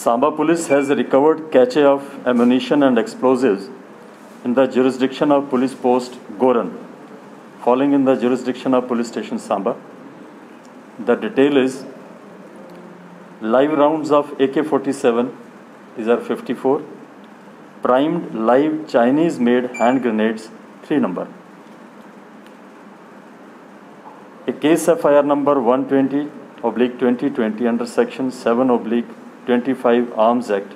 Samba police has recovered cache of ammunition and explosives in the jurisdiction of police post Goran, falling in the jurisdiction of police station Samba. The detail is live rounds of AK-47, these are 54, primed live Chinese made hand grenades 3 number. A case FIR number 120/2020 under section 7/25 Arms Act,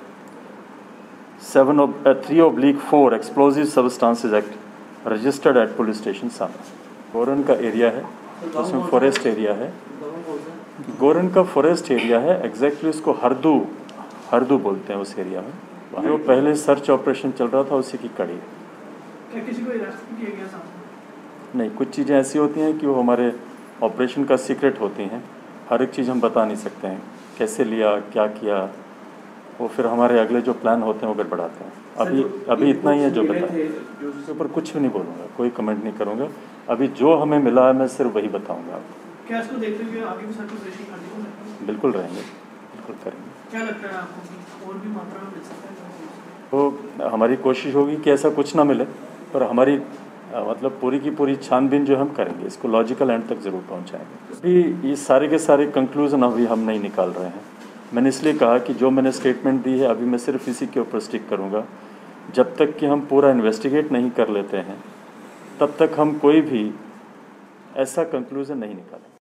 3/4 Explosive Substances Act registered at police station Samba. गोरन का area है, उसमें forest area है, गोरन का forest area है, exactly उसको हरदू बोलते हैं उस एरिया में। जो पहले सर्च ऑपरेशन चल रहा था उसी की कड़ी है। क्या किसी को अरेस्ट किया गया था? नहीं, कुछ चीज़ें ऐसी होती हैं कि वो हमारे ऑपरेशन का सीक्रेट होती हैं, हर एक चीज़ हम बता नहीं सकते हैं, कैसे लिया, क्या किया, वो फिर हमारे अगले जो प्लान होते हैं वो गड़बड़ाते हैं। अभी इतना ही है जो बताया, उसके ऊपर कुछ भी नहीं बोलूँगा, कोई कमेंट नहीं करूँगा। अभी जो हमें मिला है मैं सिर्फ वही बताऊँगा आपको। क्या इसको देखते हुए आगे भी सर्च ऑपरेशन कंटिन्यू बिल्कुल रहेंगे, बिल्कुल करेंगे। क्या लगता है आपको और भी मात्रा में मिल सकता है? तो हमारी कोशिश होगी कि ऐसा कुछ ना मिले, पर हमारी मतलब पूरी की पूरी छानबीन जो हम करेंगे, इसको लॉजिकल एंड तक ज़रूर पहुंचाएंगे। अभी ये सारे के सारे कंक्लूजन अभी हम नहीं निकाल रहे हैं। मैंने इसलिए कहा कि जो मैंने स्टेटमेंट दी है अभी मैं सिर्फ इसी के ऊपर स्टिक करूंगा। जब तक कि हम पूरा इन्वेस्टिगेट नहीं कर लेते हैं तब तक हम कोई भी ऐसा कंक्लूजन नहीं निकालेंगे।